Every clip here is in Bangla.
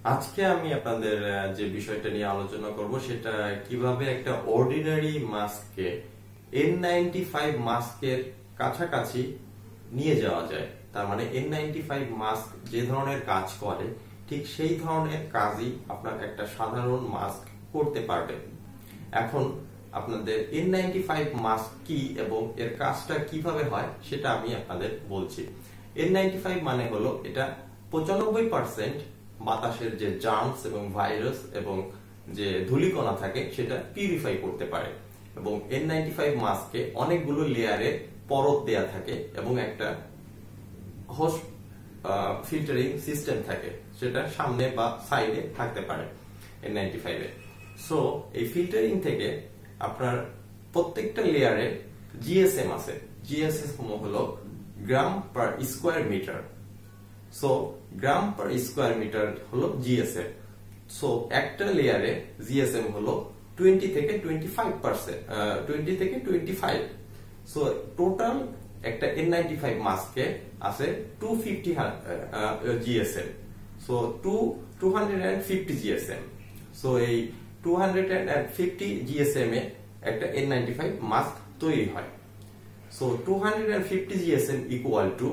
আজকে আমি আপনাদের যে বিষয়টা নিয়ে আলোচনা করব সেটা কিভাবে একটা অর্ডিনারি মাস্ককে N95 মাস্কের কাছাকাছি নিয়ে যাওয়া যায়। তার মানে N95 মাস্ক যে ধরনের কাজ করে ঠিক সেই ধরনের কাজই আপনার একটা সাধারণ মাস্ক করতে পারবে। এখন আপনাদের N95 মাস্ক কি এবং এর কাজটা কিভাবে হয় সেটা আমি আপনাদের বলছি। N95 মানে হলো এটা 95% বাতাসের যে জার্মস এবং ভাইরাস এবং যে ধূলিকণা থাকে সেটা পিউরিফাই করতে পারে। এবং N95 মাস্কে অনেকগুলো লেয়ারে পরত দেয়া থাকে এবং একটা হোস্ট ফিল্টারিং সিস্টেম থাকে, সেটা সামনে বা সাইডে থাকতে পারে N95 এ। সো এই ফিল্টারিং থেকে আপনার প্রত্যেকটা লেয়ারে জিএসএম আছে। জিএসএম হলো gram per square metre. So gram per square metre হলো জিএসএম। সো একটা লেয়ারে জিএসএম হলো 20 থেকে 25%, 20 থেকে 25। সো টোটাল একটা N95 মাস্কে আছে 250 জিএসএম। So 250 GSM. সো এই 250 জিএসএম এ একটা N95 মাস্ক তৈরি হয়। So 250 GSM equal to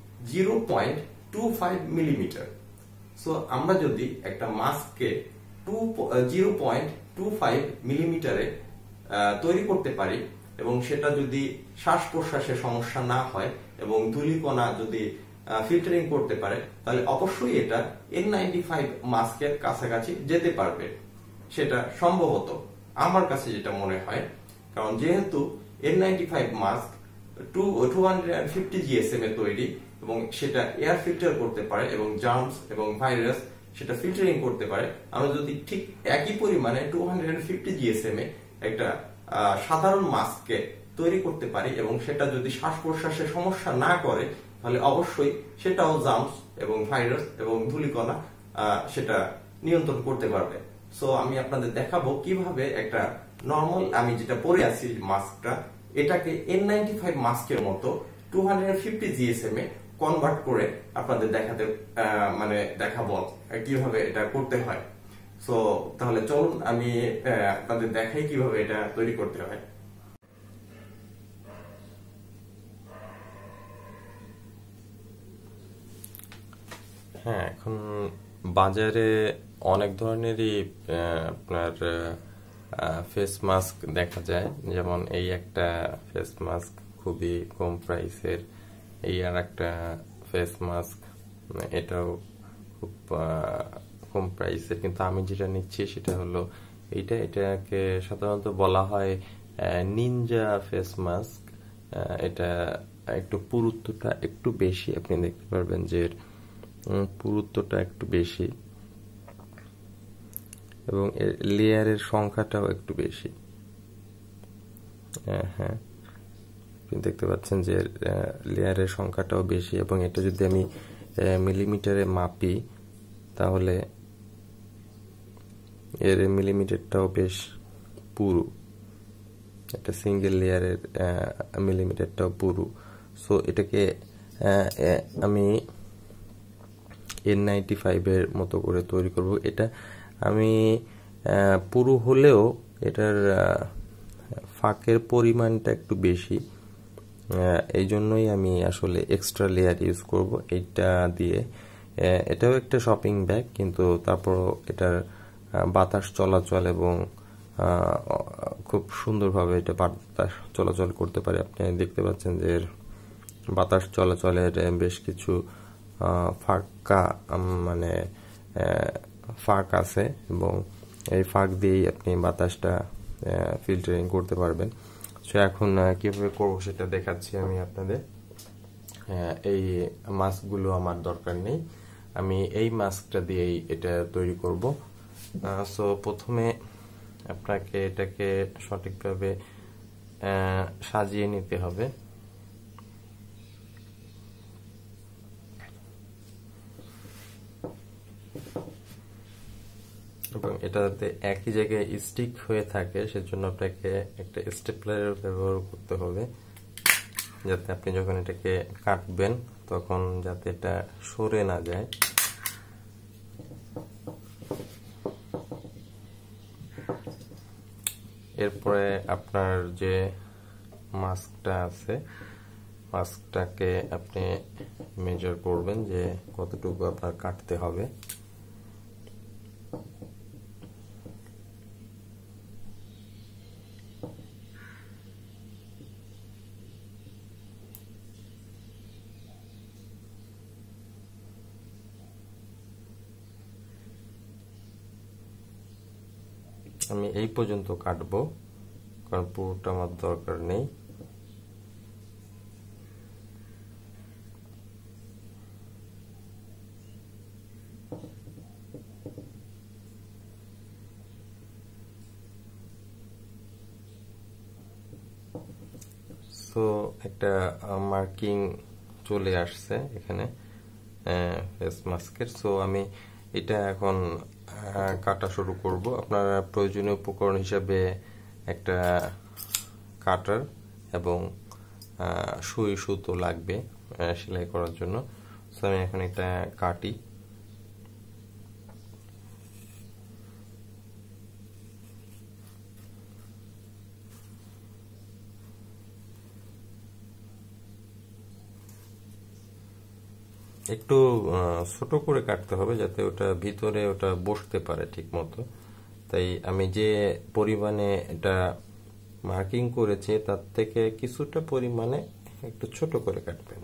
0.25 millimetre. So আমরা যদি একটা মাস্ককে 0.25 মিলিমিটারে তৈরি করতে পারি এবং সেটা যদি শ্বাস প্রশ্বাসের সমস্যা না হয় এবং ধূলিকণা যদি ফিল্টারিং করতে পারে, তাহলে অবশ্যই এটা N95 মাস্কের কাছাকাছি যেতে পারবে। সেটা সম্ভবত আমার কাছে যেটা মনে হয়, কারণ যেহেতু N95 মাস্ক 250 জিএসএম এ তৈরি এবং সেটা এয়ার ফিল্টার করতে পারে এবং জার্মস এবং ভাইরাস সেটা ফিল্টারিং করতে পারে। আমরা যদি ঠিক একই পরিমাণে 250 জিএসএম এ একটা সাধারণ মাস্ককে তৈরি করতে পারি এবং সেটা যদি শ্বাস প্রশ্বাসের সমস্যা না করে, তাহলে অবশ্যই সেটাও জার্মস এবং ভাইরাস এবং ধূলিকণা সেটা নিয়ন্ত্রণ করতে পারবে। সো আমি আপনাদের দেখাবো কিভাবে একটা নর্মাল, আমি যেটা পরে আছি মাস্কটা, এটাকে N95 মাস্কের মতো 250 জিএসএম এ কনভার্ট করে আপনাদের দেখাবো কিভাবে এটা করতে হয়। সো তাহলে চলুন আমি আপনাদের দেখাই কিভাবে এটা তৈরি করতে হয়। হ্যাঁ, এখন বাজারে অনেক ধরনেরই আপনার ফেস মাস্ক দেখা যায়। যেমন এই একটা ফেস মাস্ক খুবই কম প্রাইসের, এই আর একটা ফেস মাস্ক এটাও খুব কম প্রাইসের, কিন্তু আমি যেটা নিচ্ছি সেটা হলো এটাকে সাধারণত বলা হয় নিনজা ফেস মাস্ক। এটা একটু পুরুত্বটা একটু বেশি, আপনি দেখতে পারবেন যে পুরুত্বটা একটু বেশি এবং লেয়ারের সংখ্যাটাও একটু বেশি। হ্যাঁ, আপনি দেখতে পাচ্ছেন যে লেয়ারের সংখ্যাটাও বেশি এবং এটা যদি আমি মিলিমিটারে মাপি তাহলে এর মিলিমিটারটাও বেশ পুরু। এটা সিঙ্গেল লেয়ারের মিলিমিটারটাও পুরু। সো এটাকে আমি N95 এর মতো করে তৈরি করব। এটা আমি পুরু হলেও এটার ফাঁকের পরিমাণটা একটু বেশি, এই জন্যই আমি আসলে এক্সট্রা লেয়ার ইউজ করব এইটা দিয়ে। এটাও একটা শপিং ব্যাগ, কিন্তু তারপরও এটার বাতাস চলাচল এবং খুব সুন্দরভাবে এটা বাতাস চলাচল করতে পারে। আপনি দেখতে পাচ্ছেন যে বাতাস চলাচলের বেশ কিছু ফাঁক আছে এবং এই ফাঁক দিয়েই আপনি বাতাসটা ফিল্টারিং করতে পারবেন। সো এখন কিভাবে করব সেটা দেখাচ্ছি আমি আপনাদের। এই মাস্কগুলো আমার দরকার নেই, আমি এই মাস্কটা দিয়েই এটা তৈরি করব। সো প্রথমে আপনাকে এটাকে সঠিকভাবে সাজিয়ে নিতে হবে। এবং এটা যাতে একই জায়গায় স্টিক হয়ে থাকে সেজন্য আপনাকে একটা স্টেপলার ব্যবহার করতে হবে, যাতে আপনি যখন এটাকে কাটবেন তখন যাতে এটা সরে না যায়। এরপরে আপনার যে মাস্কটা আছে, মাস্কটাকে আপনি মেজার করবেন যে কতটুকু আপনার কাটতে হবে। আমি এই পর্যন্ত কাটবো, কারণ পুরোটা আমার দরকার নেই। সো একটা মার্কিং চলে আসছে এখানে ফেস মাস্কের। সো আমি এটা এখন কাটা শুরু করব। আপনার প্রয়োজনীয় উপকরণ হিসাবে একটা কাটার এবং সুই সুতো লাগবে সেলাই করার জন্য। সো আমি এখন এটা কাটি। একটু ছোট করে কাটতে হবে যাতে ওটা ভিতরে ওটা বসতে পারে ঠিক মতো। তাই আমি যে পরিমাণে এটা মার্কিং করেছি তার থেকে কিছুটা পরিমাণে একটু ছোট করে কাটবেন।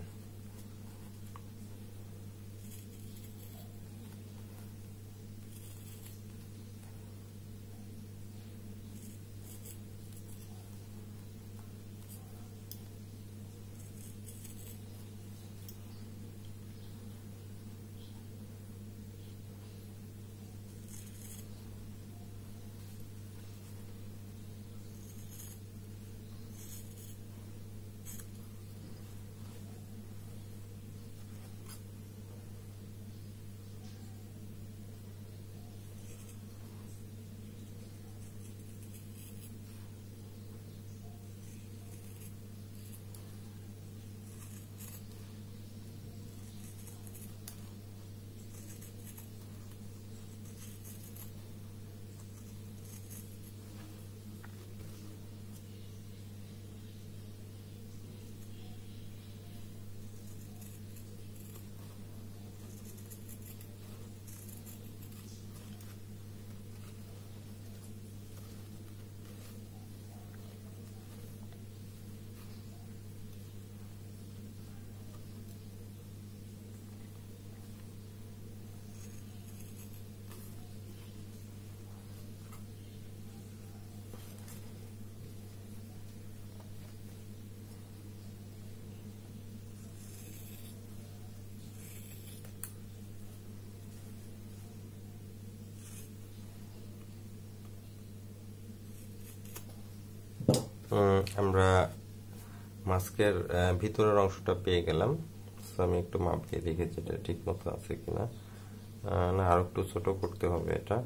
আমরা মাস্কের ভিতরের অংশটা পেয়ে গেলাম। আমি একটু মাপ দিয়ে দেখেছি এটা ঠিক মতো আছে কিনা। না, আরো একটু ছোট করতে হবে এটা।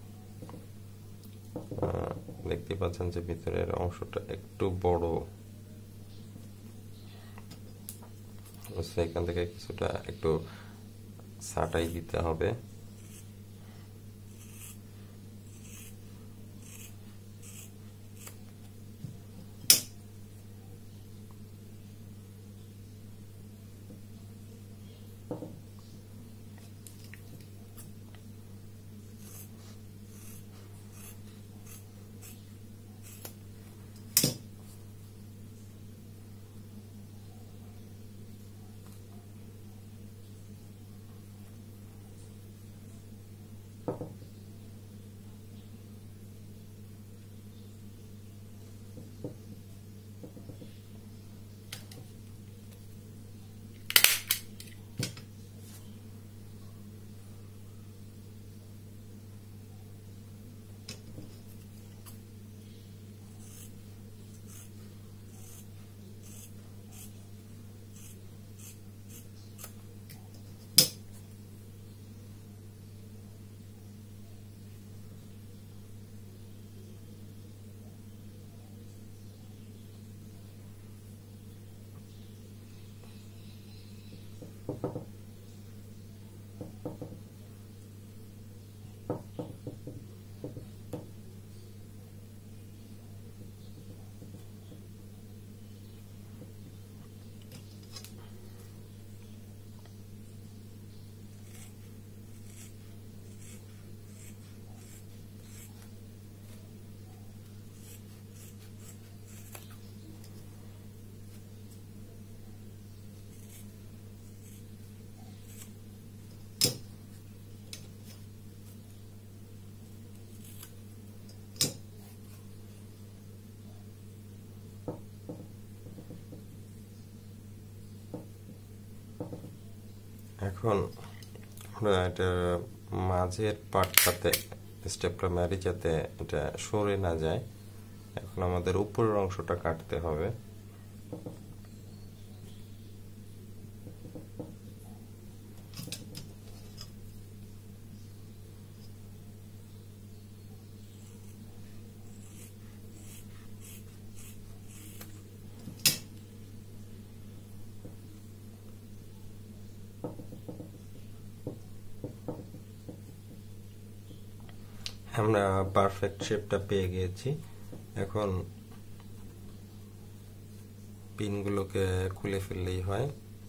দেখতে পাচ্ছেন যে ভিতরের অংশটা একটু বড়, এখান থেকে কিছুটা একটু ছাঁটাই দিতে হবে। এখন আমরা এটা মাঝের পার্টটাতে স্টেপটা মারি যাতে এটা সরে না যায়। এখন আমাদের উপরের অংশটা কাটতে হবে। আমরা পারফেক্ট শেপটা পেয়ে গিয়েছি। এখন পিনগুলোকে খুলে ফেললেই হয়।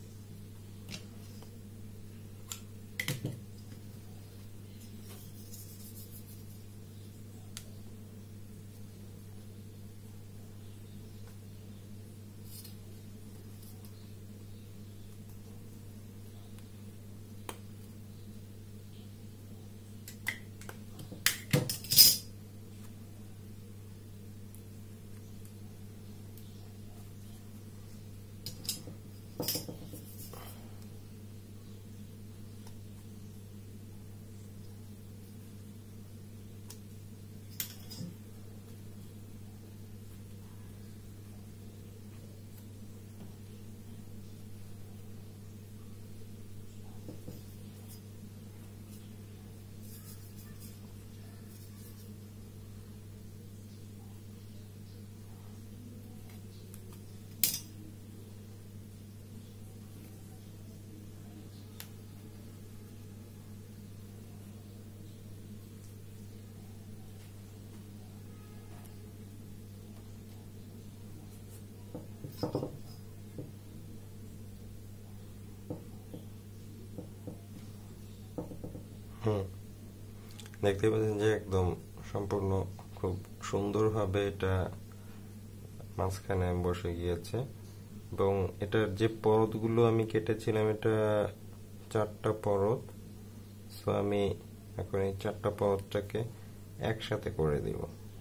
দেখতে পাচ্ছেন যে একদম সম্পূর্ণ খুব সুন্দরভাবে এটা মাঝখানে বসে গিয়েছে। এবং এটার যে পরতগুলো আমি কেটেছিলাম, এটা 4টা পরত। সো আমি এখন এই 4টা পরতটাকে একসাথে করে দিব।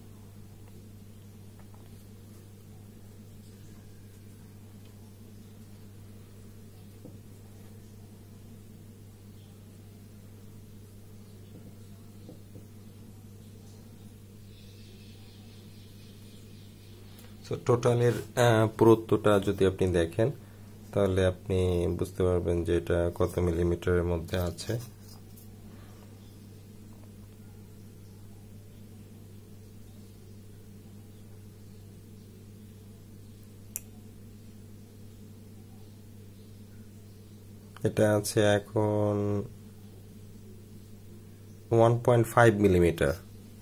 টোটালের পুরুত্বটা যদি আপনি দেখেন তাহলে আপনি বুঝতে পারবেন যে এটা কত মিলিমিটারের মধ্যে আছে। এটা আছে এখন 1.5 মিলিমিটার।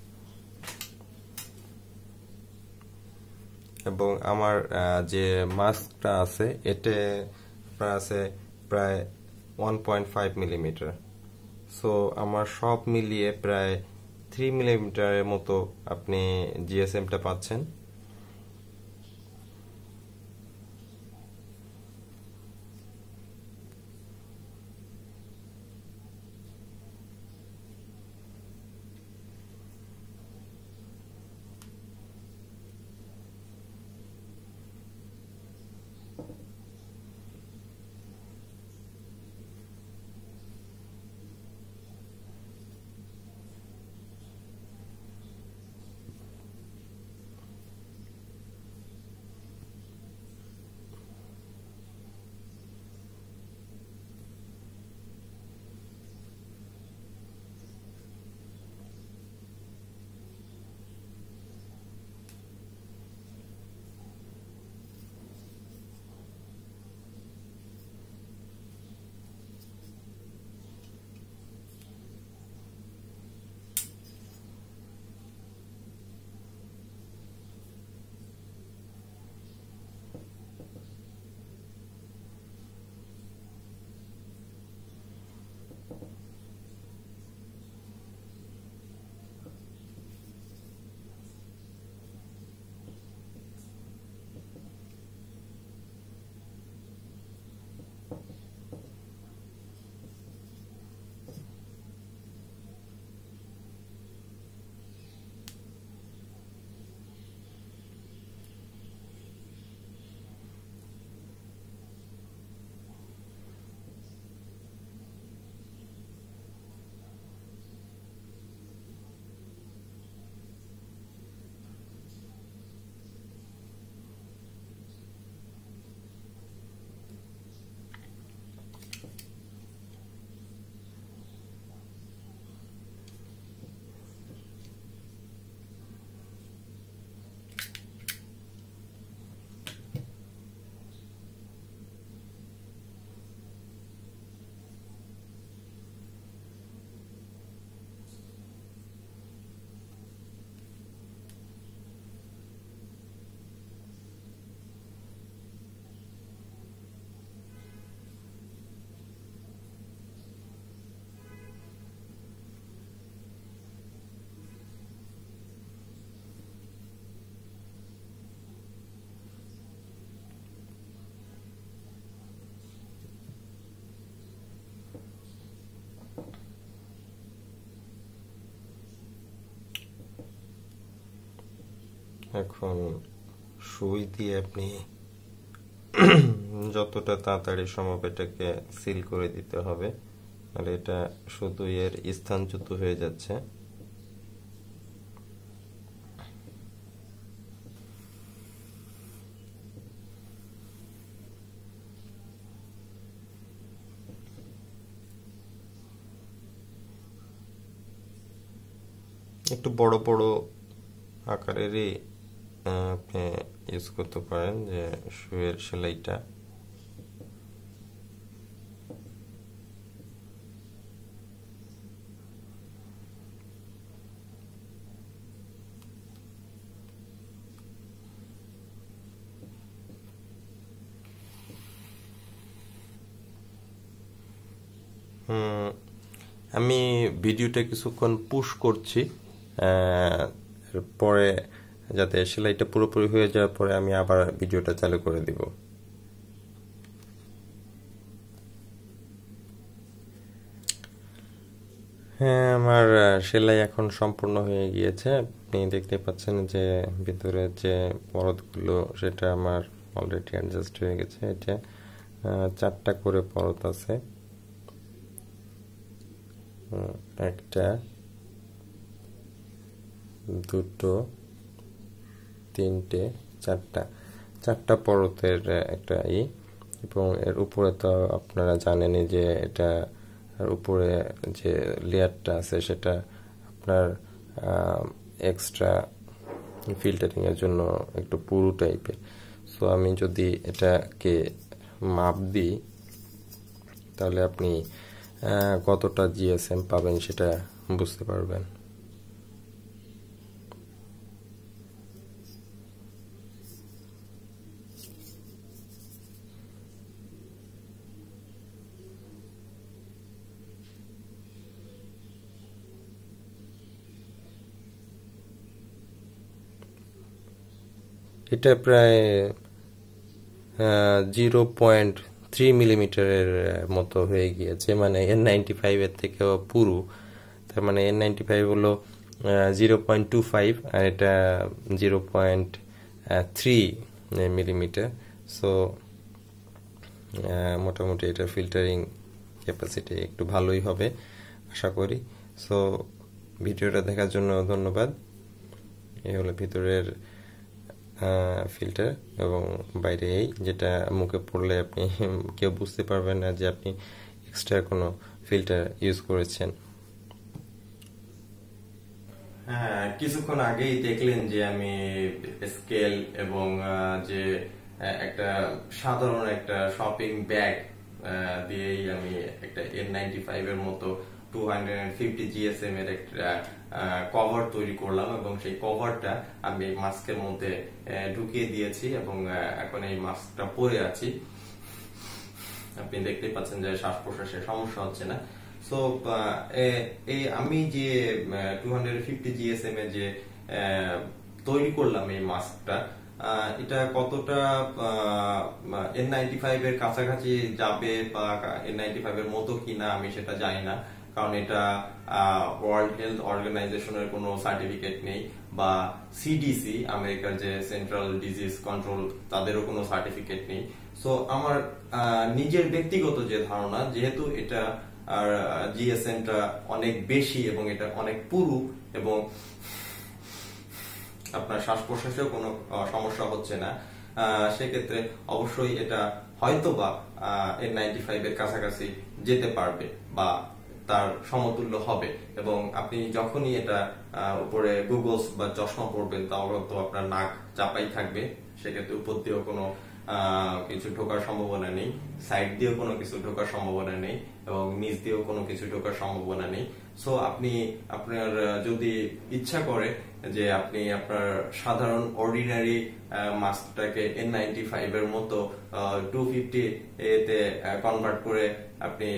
এবং আমার যে মাস্কটা আছে এটা আছে প্রায় 1.5 মিলিমিটার। সো আমার সব মিলিয়ে প্রায় 3 মিলিমিটারের মতো আপনি জিএসএমটা পাচ্ছেন। এখন সুই দিয়ে আপনি যতটা তাড়াতাড়ি সম্ভব এটাকে সিল করে দিতে হবে, আর এটা শুধু এর স্থানচ্যুত হয়ে যাচ্ছে। একটু বড় বড় আকারেরই আপনি ইউজ করতে পারেন যে সুইয়ের সেলাইটা। আমি ভিডিওটা কিছুক্ষণ পুশ করছি, পরে যাতে সেলাইটা পুরোপুরি হয়ে যাওয়ার পরে আমি আবার ভিডিওটা চালু করে দিব। হ্যাঁ, আমার সেলাই এখন সম্পূর্ণ হয়ে গিয়েছে। আপনি দেখতে পাচ্ছেন যে ভিতরে যে পরতগুলো সেটা আমার অলরেডি অ্যাডজাস্ট হয়ে গেছে। এটা 4টা করে পরত আছে, 1টা 2টো 3টে 4টা পরতের একটা এবং এর উপরে তো আপনারা জানেনই যে এটা উপরে যে লেয়ারটা আছে সেটা আপনার এক্সট্রা ফিল্টারিং এর জন্য একটু পুরু টাইপের। সো আমি যদি এটাকে মাপ দিই তাহলে আপনি কতটা জিএসএম পাবেন সেটা বুঝতে পারবেন। এটা প্রায় 0.3 মিলিমিটারের মতো হয়ে গিয়েছে, মানে N95 এর থেকেও পুরু। তার মানে N95 হলো 0.25 আর এটা 0.3 মিলিমিটার। সো মোটামুটি এটা ফিল্টারিং ক্যাপাসিটি একটু ভালোই হবে আশা করি। সো ভিডিওটা দেখার জন্য ধন্যবাদ। এই হলো ভিতরের ফিল্টার এবং বাইরে এই যেটা মুখে পড়লে আপনি কেউ বুঝতে পারবেন না যে আপনি এক্সট্রা কোনো ফিল্টার ইউজ করেছেন। হ্যাঁ, কিছুক্ষণ আগেই দেখলেন যে আমি স্কেল এবং যে একটা সাধারণ একটা শপিং ব্যাগ দিয়েই আমি একটা N95 এর মতো 250 GSM এর একটা কভার তৈরি করলাম এবং সেই কভারটা আমি মাস্কের মধ্যে ঢুকিয়ে দিয়েছি এবং এখন এই মাস্কটা পরে আছি। আপনি দেখতে পাচ্ছেন যে শ্বাস প্রশ্বাসের সমস্যা হচ্ছে না। সো আমি যে 250 GSM এর যে তৈরি করলাম এই মাস্কটা, এটা কতটা N95 এর কাছাকাছি যাবে বা N95 এর মতো কিনা আমি সেটা জানি না, কারণ এটা ওয়ার্ল্ড হেলথ অর্গানাইজেশনের কোনো সার্টিফিকেট নেই বা সিডিসি আমেরিকার যে সেন্ট্রাল ডিজিজ কন্ট্রোল তাদেরও কোনো সার্টিফিকেট নেই। সো আমার নিজের ব্যক্তিগত যে ধারণা, যেহেতু এটা আর জিএসএমটা অনেক বেশি এবং এটা অনেক পুরু এবং আপনার শ্বাস প্রশ্বাসেও কোনো সমস্যা হচ্ছে না, সেক্ষেত্রে অবশ্যই এটা হয়তোবা N95 এর কাছাকাছি যেতে পারবে বা তার সমতুল্য হবে। এবং আপনি যখনই এটা উপরে গুগলস বা চশমা পরবেন তাহলে তো আপনার নাক চাপাই থাকবে, সেক্ষেত্রে উপর দিয়েও কোনো কিছু ঢোকার সম্ভাবনা নেই, সাইড দিয়েও কোনো কিছু ঢোকার সম্ভাবনা নেই এবং নিচ দিয়েও কোনো কিছু ঢোকার সম্ভাবনা নেই। সো আপনি আপনার যদি ইচ্ছা করে যে আপনি আপনার সাধারণ অর্ডিনারি মাস্কটাকে N95 এর মতো 250 এতে কনভার্ট করে আপনি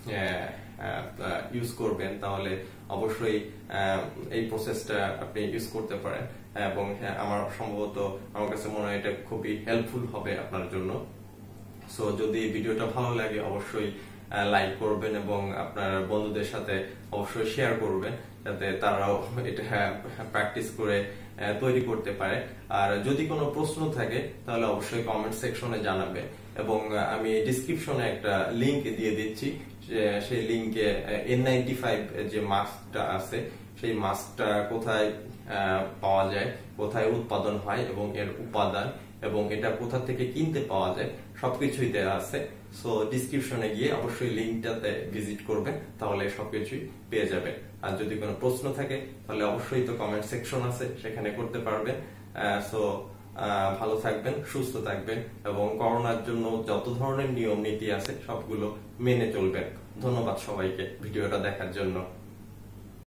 ইউজ করবেন, তাহলে অবশ্যই এই প্রসেসটা আপনি ইউজ করতে পারেন এবং আমার কাছে মনে হয় এটা খুবই হেল্পফুল হবে আপনার জন্য। সো যদি ভিডিওটা ভালো লাগে অবশ্যই লাইক করবেন এবং আপনার বন্ধুদের সাথে অবশ্যই শেয়ার করবেন, যাতে তারাও এটা প্র্যাকটিস করে তৈরি করতে পারে। আর যদি কোনো প্রশ্ন থাকে তাহলে অবশ্যই কমেন্ট সেকশনে জানাবে, এবং আমি ডিসক্রিপশনে একটা লিংক দিয়ে দিচ্ছি, সেই লিংকে N95 যে মাস্কটা আছে সেই মাস্কটা কোথায় পাওয়া যায়, কোথায় উৎপাদন হয় এবং এর উপাদান এবং এটা কোথা থেকে কিনতে পাওয়া যায় সবকিছুই দেওয়া আছে। সো ডিসক্রিপশনে গিয়ে অবশ্যই লিংকটাতে ভিজিট করবেন, তাহলে সবকিছুই পেয়ে যাবেন। আর যদি কোনো প্রশ্ন থাকে তাহলে অবশ্যই তো কমেন্ট সেকশন আছে, সেখানে করতে পারবেন। সো ভালো থাকবেন, সুস্থ থাকবেন এবং করোনার জন্য যত ধরনের নিয়ম নীতি আছে সবগুলো মেনে চলবেন। ধন্যবাদ সবাইকে ভিডিওটা দেখার জন্য।